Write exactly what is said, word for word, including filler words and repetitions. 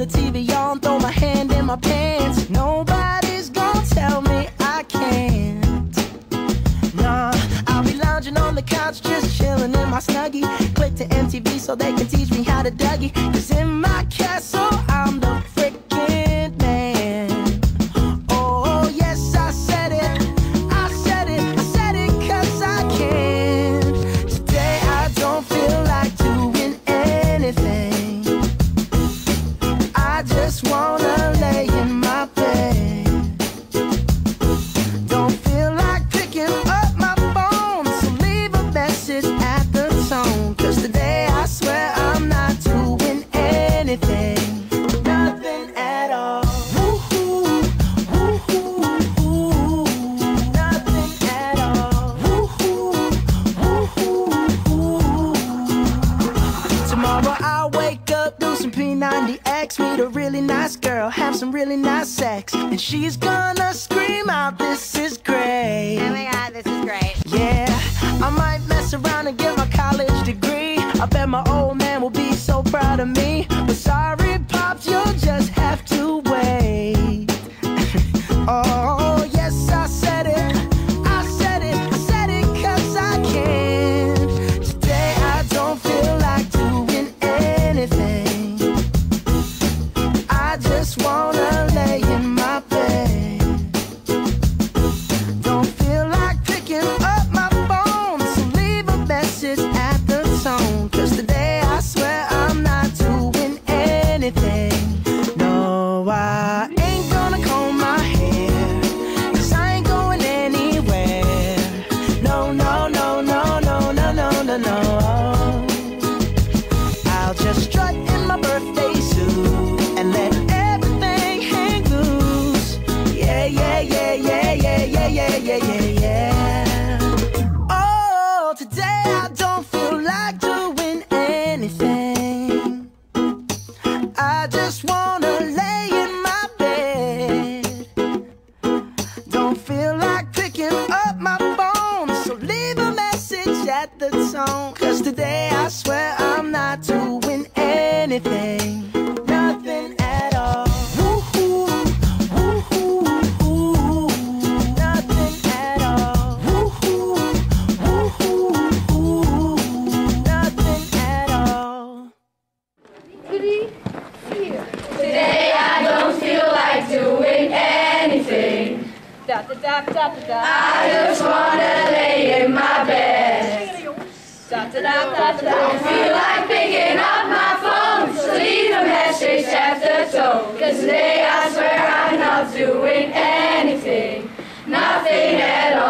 the T V on, throw my hand in my pants. Nobody's gonna tell me I can't. Nah, I'll be lounging on the couch, just chilling in my Snuggie. Click to M T V so they can teach me how to Dougie. Cause in my castle, I'm the frickin' man. Oh, yes, I said it. I said it. I said it cause I can. Today I don't feel like doing anything. I just wanna lay in my bed. Don't feel like picking up my phone, so leave a message at the tone. Cause today I swear I'm not doing anything. Nothing at all. Woo-hoo, woo-hoo, woo. Nothing at all. Woo-hoo, woo-hoo, woo. Tomorrow I'll wake up, do some P ninety X, meet a really nice girl, have some really nice sex, and she's gonna scream out, "This is great." Oh my god, this is great. Yeah, I might mess around and get my college degree. I bet my old man will be so proud of me. But sorry, Pops, you'll just have to wait. Oh, yes, I said it. I said it. I said it cause I can. Today I don't feel like doing anything. I just wanna lay in my bed. Don't feel like picking up my phone, so leave a message at the tone. Cause today I swear I'm not doing anything. No, I ain't gonna comb my hair, cause I ain't going anywhere. No, no, no, no, no, no, no, no, no. I'll just strut in my birthday suit and let everything hang loose. Yeah, yeah, yeah, yeah, yeah, yeah, yeah, yeah, yeah, yeah. Oh, today I don't feel like doing anything. I just wanna lay in my bed. Don't feel like picking up my phone, so leave a message at the tone. Cause today I swear I'm not doing anything. Nothing at all. Woo-hoo, woo-hoo, woo. Nothing at all. Woo-hoo, woo-hoo, woo. Nothing at all. Today I don't feel like doing anything. Da, da, da, da, da, da. I just wanna lay in my bed. Da, da, da, da, da. Don't feel like picking up my phone, so leave a message at the tone. Cause today I swear I'm not doing anything. Nothing at all.